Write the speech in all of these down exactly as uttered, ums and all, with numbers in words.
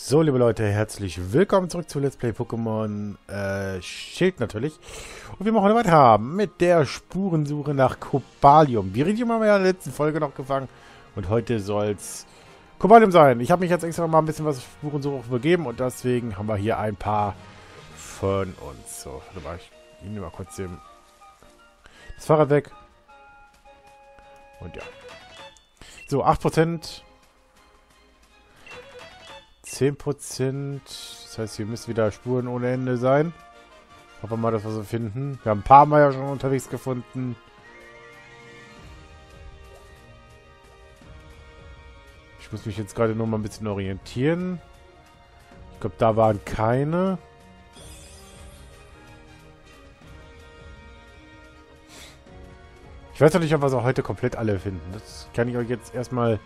So, liebe Leute, herzlich willkommen zurück zu Let's Play Pokémon äh, Schild natürlich. Und wir machen weiter mit der Spurensuche nach Cobalium. Viridium haben wir ja in der letzten Folge noch gefangen. Und heute soll es Cobalium sein. Ich habe mich jetzt extra mal ein bisschen was Spurensuche übergeben. Und deswegen haben wir hier ein paar von uns. So, warte mal, ich nehme mal kurz den, das Fahrrad weg. Und ja. So, acht Prozent. zehn Prozent. Das heißt, hier müssen wieder Spuren ohne Ende sein. Hoffen wir mal, dass wir sie finden. Wir haben ein paar Mal ja schon unterwegs gefunden. Ich muss mich jetzt gerade nur mal ein bisschen orientieren. Ich glaube, da waren keine. Ich weiß noch nicht, ob wir sie heute komplett alle finden. Das kann ich euch jetzt erstmal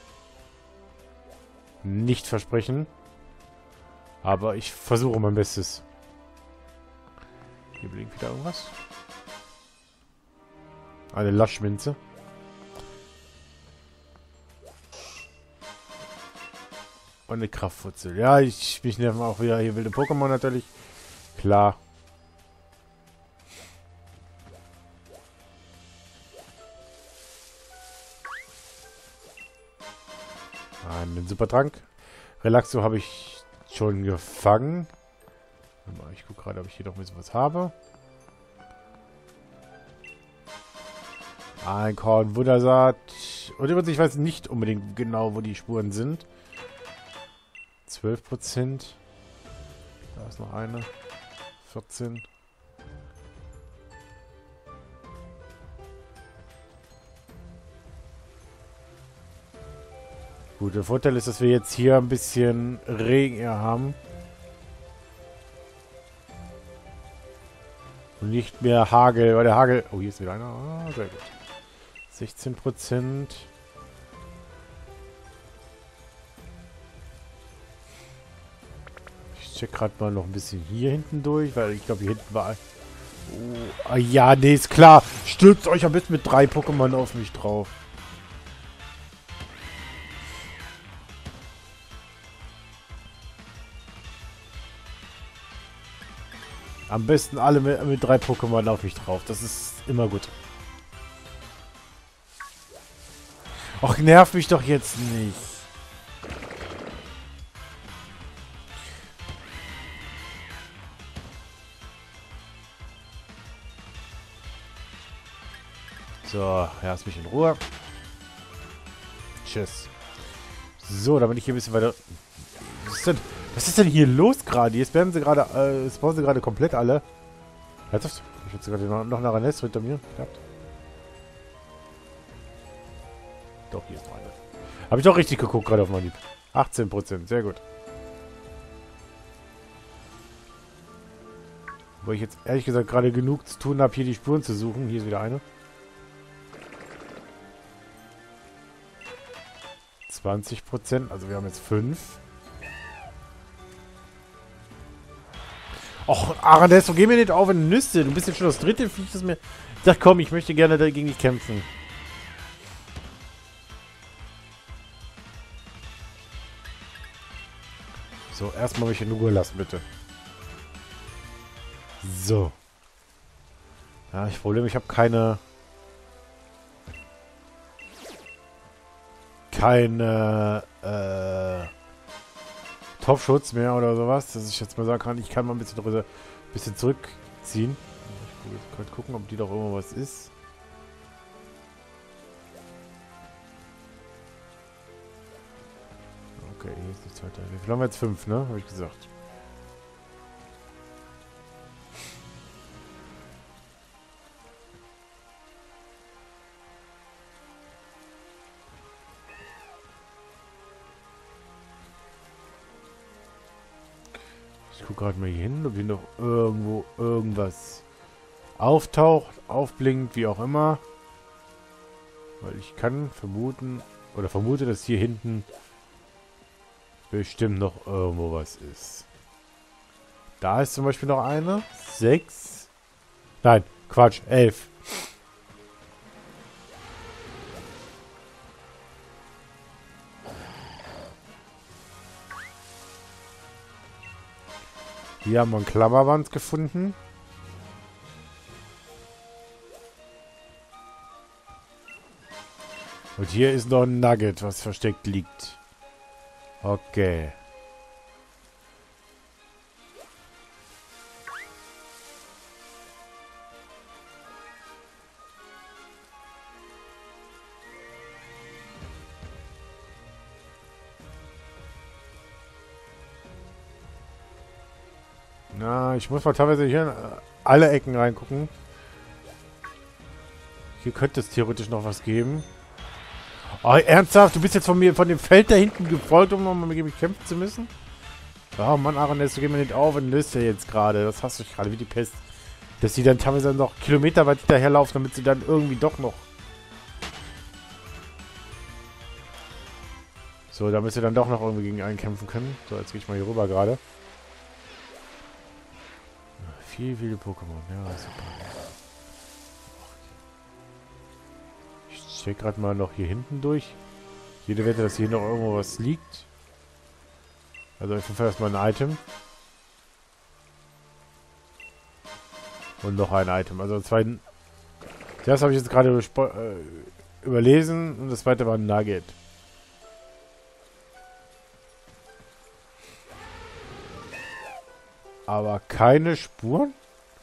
nicht versprechen. Aber ich versuche mein Bestes. Hier blinkt wieder irgendwas. Eine Laschminze. Und eine Kraftwurzel. Ja, ich mich nerven auch wieder hier wilde Pokémon natürlich. Klar. Einen Supertrank. Relaxo habe ich schon gefangen. Ich gucke gerade, ob ich hier noch ein bisschen was habe. Ein Korn Wundersaat. Und übrigens, ich weiß nicht unbedingt genau, wo die Spuren sind. zwölf Prozent. Da ist noch eine. vierzehn. Gut, der Vorteil ist, dass wir jetzt hier ein bisschen Regen hier haben. Und nicht mehr Hagel, weil der Hagel... Oh, hier ist wieder einer. Ah, sehr gut. sechzehn Prozent. Ich check gerade mal noch ein bisschen hier hinten durch, weil ich glaube, hier hinten war... Oh, ah, ja, nee, ist klar. Stürzt euch am besten mit drei Pokémon auf mich drauf. Am besten alle mit, mit drei Pokémon auf mich drauf. Das ist immer gut. Och, nerv mich doch jetzt nicht. So, lass mich in Ruhe. Tschüss. So, da bin ich hier ein bisschen weiter... Was ist denn, was ist denn hier los gerade? Jetzt werden sie gerade... Äh, spawnen sie gerade komplett alle. Halt das. Ich hätte gerade noch, noch eine Raness hinter mir gehabt. Doch, hier ist noch eine. Habe ich doch richtig geguckt gerade auf mein Lieb. achtzehn Prozent, sehr gut. Wo ich jetzt ehrlich gesagt gerade genug zu tun habe, hier die Spuren zu suchen. Hier ist wieder eine. zwanzig Prozent, also wir haben jetzt fünf. Och, Aradesso, geh mir nicht auf in die Nüsse. Du bist jetzt schon das dritte Viech, das mir... Ich dachte, komm, ich möchte gerne dagegen dich kämpfen. So, erstmal mich in Ruhe lassen, bitte. So. Ja, ich Problem, ich habe keine... Keine, äh... Topfschutz mehr oder sowas, dass ich jetzt mal sagen kann, ich kann mal ein bisschen, drüber, ein bisschen zurückziehen. Ich kann gucken, ob die doch immer was ist. Okay, hier ist nichts weiter. Wie viel haben wir jetzt? Fünf, ne? Habe ich gesagt. Ich gucke gerade mal hier hin, ob hier noch irgendwo irgendwas auftaucht, aufblinkt, wie auch immer. Weil ich kann vermuten, oder vermute, dass hier hinten bestimmt noch irgendwo was ist. Da ist zum Beispiel noch eine. Sechs. Nein, Quatsch, elf. Hier haben wir einen Klammerband gefunden. Und hier ist noch ein Nugget, was versteckt liegt. Okay. Na, ich muss mal teilweise hier in alle Ecken reingucken. Hier könnte es theoretisch noch was geben. Oh, ernsthaft? Du bist jetzt von mir, von dem Feld da hinten gefolgt, um nochmal mit mir kämpfen zu müssen? Oh Mann, Aranès, du gehst mir nicht auf und löst ja jetzt gerade. Das hast du gerade wie die Pest. Dass die dann teilweise noch kilometerweit hinterherlaufen, damit sie dann irgendwie doch noch... So, damit sie dann doch noch irgendwie gegen einen kämpfen können. So, jetzt gehe ich mal hier rüber gerade. Viel, viele Pokémon. Ja, super. Ich check gerade mal noch hier hinten durch. Jede Wette, dass hier noch irgendwo was liegt. Also auf jeden Fall erstmal ein Item. Und noch ein Item. Also zwei... Das habe ich jetzt gerade äh, überlesen. Und das zweite war ein Nugget. Aber keine Spuren?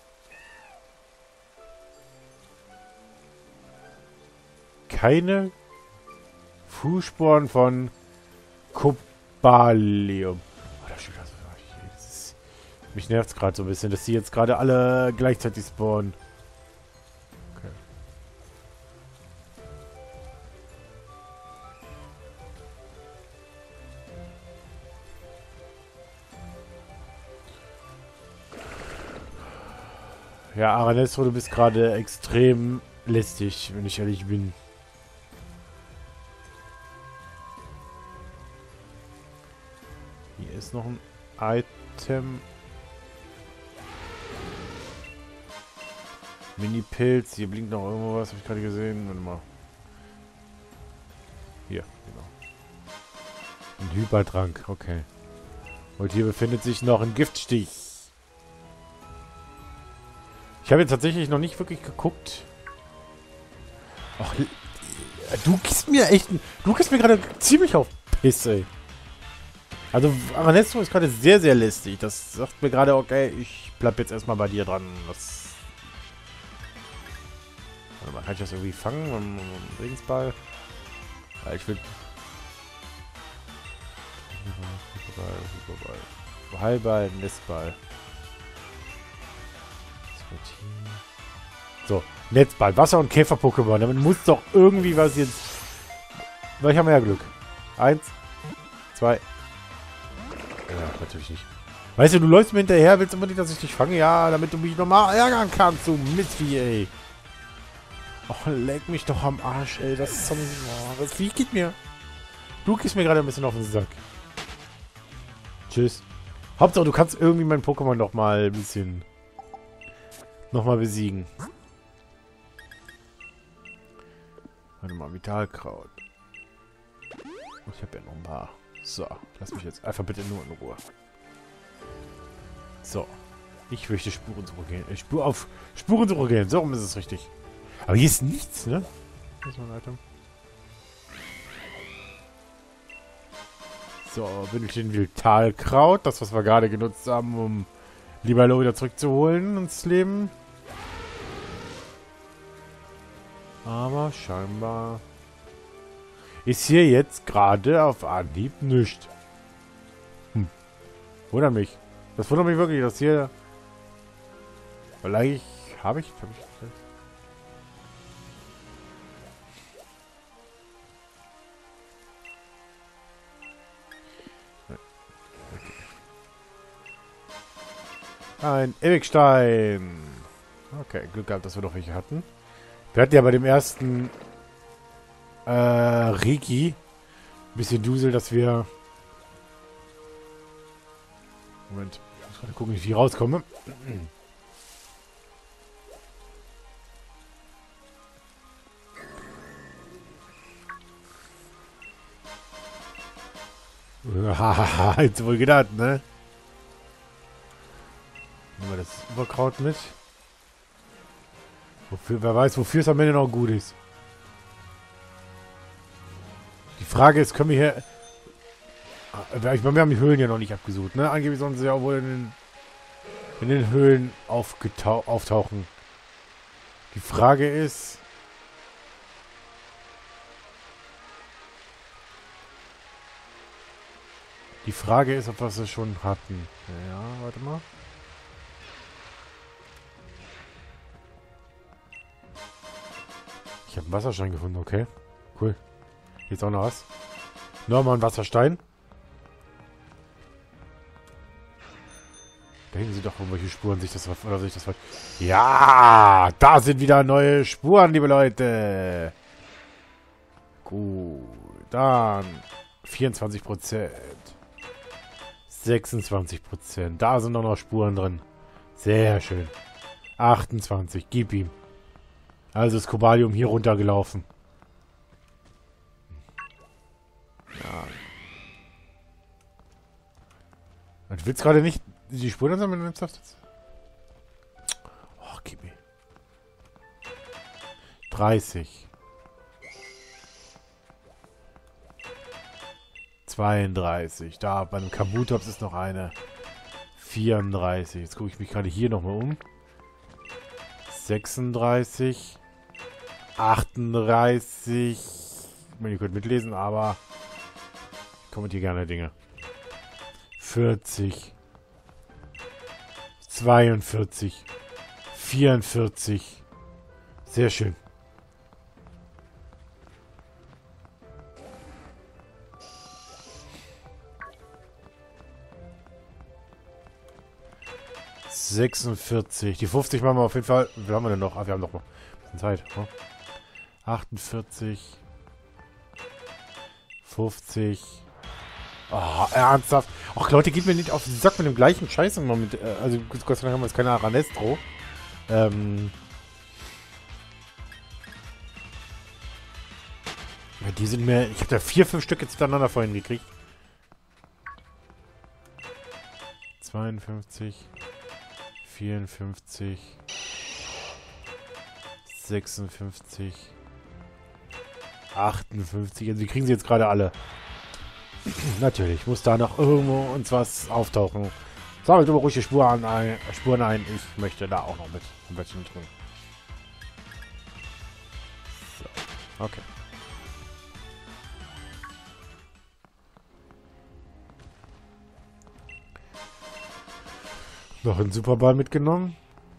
Keine Fußspuren von Cobalium. Oh, das steht also, das ist, mich nervt es gerade so ein bisschen, dass die jetzt gerade alle gleichzeitig spawnen. Okay. Ja, Aranestro, du bist gerade extrem lästig, wenn ich ehrlich bin. Hier ist noch ein Item. Mini-Pilz. Hier blinkt noch irgendwo was, habe ich gerade gesehen. Warte mal. Hier, genau. Ein Hypertrank, okay. Und hier befindet sich noch ein Giftstich. Ich habe jetzt tatsächlich noch nicht wirklich geguckt. Ach, du gehst mir echt... Du gehst mir gerade ziemlich auf Piss, ey. Also, Aranestro ist gerade sehr, sehr lästig. Das sagt mir gerade, okay, ich bleib jetzt erstmal bei dir dran. Das... Warte mal, kann ich das irgendwie fangen? Mit dem Regensball? Ja, ich will... Hyperball, Hyperball. Heilball, Nestball. So, Netzball, Wasser- und Käfer-Pokémon. Damit muss doch irgendwie was jetzt... Weil ich habe ja Glück. Eins, zwei... Ja, natürlich nicht. Weißt du, du läufst mir hinterher, willst unbedingt, dass ich dich fange? Ja, damit du mich nochmal ärgern kannst, du Mistvieh, ey. Och, leck mich doch am Arsch, ey. Das ist so... Oh, das Vieh geht mir... Du gehst mir gerade ein bisschen auf den Sack. Tschüss. Hauptsache, du kannst irgendwie mein Pokémon noch mal ein bisschen... nochmal besiegen. Warte mal, Vitalkraut. Ich habe ja noch ein paar. So, lass mich jetzt einfach bitte nur in Ruhe. So. Ich möchte Spurensuche gehen. Äh, Spur auf Spurensuche gehen. So rum ist es richtig. Aber hier ist nichts, ne? Hier ist noch ein Item. So, Bündelchen Vitalkraut. Das, was wir gerade genutzt haben, um Libello wieder zurückzuholen ins Leben. Aber scheinbar ist hier jetzt gerade auf Anhieb nichts. Hm. Wundert mich. Das wundert mich wirklich, dass hier... Vielleicht habe ich... Hab ich okay. Ein Ewigstein. Okay, Glück gehabt, dass wir doch welche hatten. Wir hatten ja bei dem ersten äh, Riki ein bisschen Dusel, dass wir... Moment, ich muss gerade gucken, wie ich hier rauskomme. Hahaha, jetzt wohl gedacht, ne? Unkraut mit. Wofür, wer weiß, wofür es am Ende noch gut ist. Die Frage ist, können wir hier... Ich meine, wir haben die Höhlen ja noch nicht abgesucht, ne? Angeblich sollen sie ja auch wohl in den, in den Höhlen auftauchen. Die Frage ist... Die Frage ist, ob wir es schon hatten. Ja, warte mal. Ich habe einen Wasserstein gefunden, okay. Cool. Hier ist auch noch was. Nochmal ein Wasserstein. Da hinten sind doch irgendwelche Spuren, sich das oder sich das Ja, da sind wieder neue Spuren, liebe Leute. Gut, dann vierundzwanzig Prozent. sechsundzwanzig Prozent. Da sind doch noch Spuren drin. Sehr schön. achtundzwanzig. Gib ihm. Also ist Cobalium hier runtergelaufen. Ja. Du willst gerade nicht die Spuren sammeln, wenn du jetzt. Oh, gib mir. dreißig. zweiunddreißig. Da beim Kabutops ist noch eine. vierunddreißig. Jetzt gucke ich mich gerade hier nochmal um. sechsunddreißig. achtunddreißig. Ich meine, ihr könnt mitlesen, aber ich kommentiere gerne Dinge. vierzig. zweiundvierzig. vierundvierzig. Sehr schön. sechsundvierzig. Die fünfzig machen wir auf jeden Fall. Wie viel haben wir denn noch? Ah, wir haben noch mal ein bisschen Zeit. Oh. achtundvierzig. fünfzig. Oh, ernsthaft. Ach, Leute, geht mir nicht auf den Sack mit dem gleichen Scheiß immer mit. Äh, also, Gott sei Dank haben wir jetzt keine Aranestro. Ähm. Ja, die sind mir. Ich habe da vier, fünf Stück jetzt hintereinander vorhin gekriegt. zweiundfünfzig. vierundfünfzig. sechsundfünfzig. achtundfünfzig. Also, die kriegen sie jetzt gerade alle. Natürlich, muss da noch irgendwo uns was auftauchen. Sammelt aber ruhig die Spuren ein, Spuren ein. Ich möchte da auch noch mit ein bisschen tun. So, okay. Noch einen Superball mitgenommen.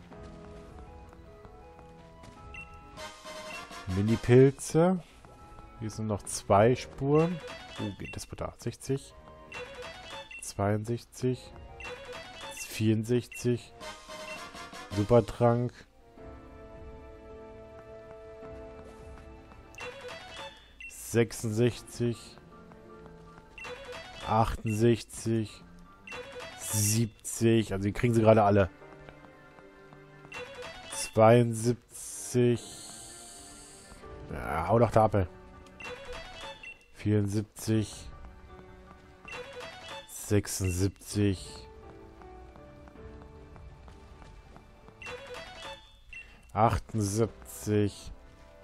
Mini-Pilze. Hier sind noch zwei Spuren. Oh, geht das bitte? sechzig. zweiundsechzig. vierundsechzig. Supertrank. sechsundsechzig. achtundsechzig. siebzig. Also die kriegen sie gerade alle. zweiundsiebzig. Ja, hau doch der Apfel. vierundsiebzig. sechsundsiebzig. achtundsiebzig.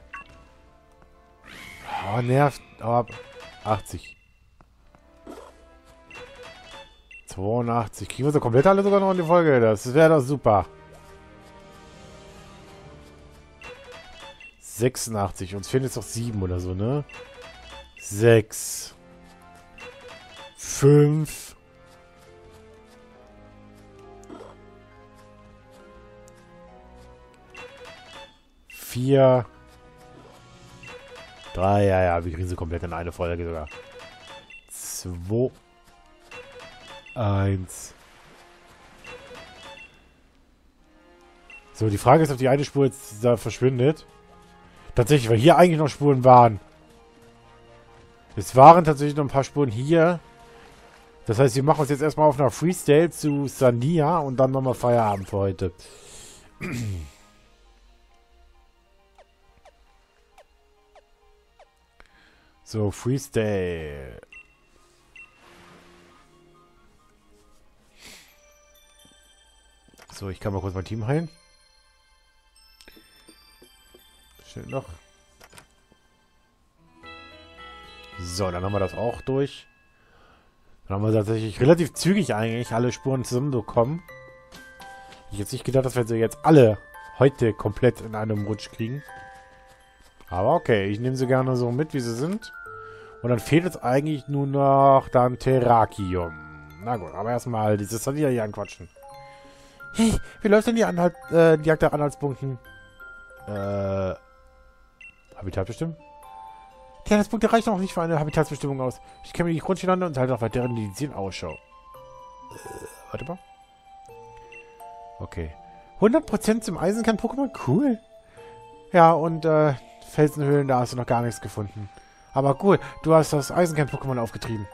Oh, nervt. Aber achtzig. zweiundachtzig. Kriegen wir so komplett alle sogar noch in die Folge? Das wäre doch super. sechsundachtzig. Uns fehlen jetzt noch sieben oder so, ne? sechs. fünf. vier. drei. Ja, ja, wir kriegen sie komplett in eine Folge sogar. zwei. eins. So, die Frage ist, ob die eine Spur jetzt da verschwindet. Tatsächlich, weil hier eigentlich noch Spuren waren. Es waren tatsächlich noch ein paar Spuren hier. Das heißt, wir machen uns jetzt erstmal auf einer Freestyle zu Sania und dann nochmal Feierabend für heute. So, Freestyle. So, ich kann mal kurz mein Team heilen. Steht noch. So, dann haben wir das auch durch. Dann haben wir tatsächlich relativ zügig eigentlich alle Spuren zusammenbekommen. Ich hätte nicht gedacht, dass wir sie jetzt alle heute komplett in einem Rutsch kriegen. Aber okay, ich nehme sie gerne so mit, wie sie sind. Und dann fehlt jetzt eigentlich nur noch dann Terrakium. Na gut, aber erstmal dieses Sanier hier anquatschen. Hey, wie läuft denn die, Anhalt, äh, die Jagd nach Anhaltspunkten? Äh, Habitat bestimmen? Die Anhaltspunkte reichen noch nicht für eine Habitatsbestimmung aus. Ich kenne mir die Grundstände und halte auf weiteren Indizien Ausschau. Äh, warte mal. Okay. hundert Prozent zum Eisenkern-Pokémon? Cool. Ja, und, äh, Felsenhöhlen, da hast du noch gar nichts gefunden. Aber cool, du hast das Eisenkern-Pokémon aufgetrieben.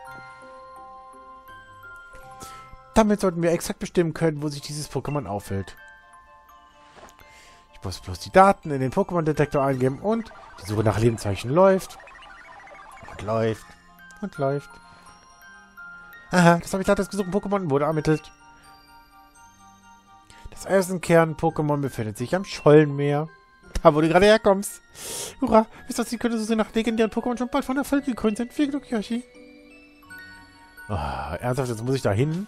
Damit sollten wir exakt bestimmen können, wo sich dieses Pokémon aufhält. Ich muss bloß die Daten in den Pokémon-Detektor eingeben und die Suche nach Lebenszeichen läuft. Und läuft. Und läuft. Aha, das Habitat des gesuchten Pokémon wurde ermittelt. Das Eisenkern-Pokémon befindet sich am Schollenmeer. Da, wo du gerade herkommst. Hurra, wisst ihr, sie könnte so nach legendären Pokémon schon bald von Erfolg gekrönt sein. Viel Glück, Yoshi. Oh, ernsthaft, jetzt muss ich da hin?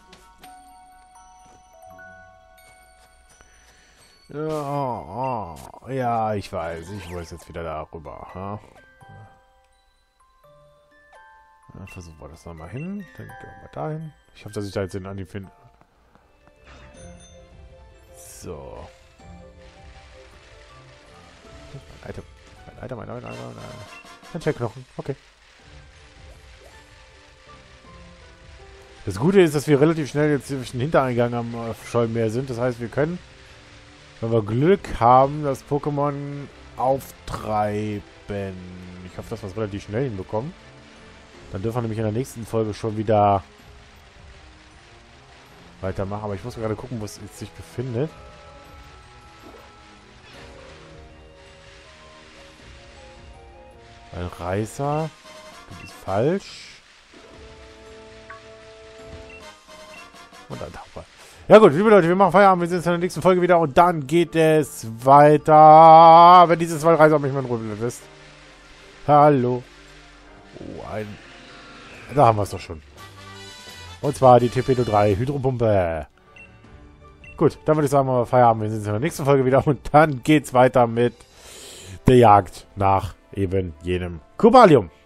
Oh, oh. Ja, ich weiß. Ich weiß jetzt wieder darüber. Ja? Ja, versuchen wir das nochmal hin. Dann gehen wir mal dahin. Ich hoffe, dass ich da jetzt den Andi finde. So. Mein Item. Mein Item, mein Item, mein Item, mein Item. Ein Checkknochen. Okay. Das Gute ist, dass wir relativ schnell jetzt durch den Hintereingang am äh, Schollenmeer sind. Das heißt, wir können, wenn wir Glück haben, das Pokémon auftreiben. Ich hoffe, dass wir es relativ schnell hinbekommen. Dann dürfen wir nämlich in der nächsten Folge schon wieder weitermachen. Aber ich muss gerade gucken, wo es jetzt sich befindet. Ein Reißer. Das ist falsch. Und ein Taucher. Ja gut, liebe Leute, wir machen Feierabend. Wir sehen uns in der nächsten Folge wieder. Und dann geht es weiter. Wenn dieses zwei Reißer mich mal in Ruhe wisst. Hallo. Oh, ein... Da haben wir es doch schon. Und zwar die T P null drei Hydropumpe. Gut, dann würde ich sagen, wir Feierabend. Wir sehen uns in der nächsten Folge wieder. Und dann geht's weiter mit der Jagd nach eben jenem Cobalium.